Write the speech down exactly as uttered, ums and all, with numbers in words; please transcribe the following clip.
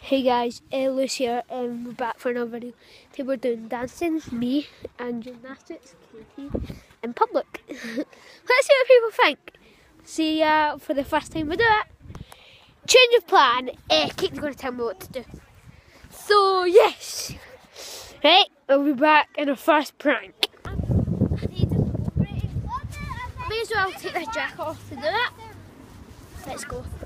Hey guys, uh, Luce here, and we're back for another video. Today we're doing dancing, me, and gymnastics, Katie, in public. Let's see what people think. See uh, for the first time we do it. Change of plan. Uh, Katie's going to tell me what to do. So yes, right, we'll be back in our first prank. I may as well take this jacket off to do it. Let's go.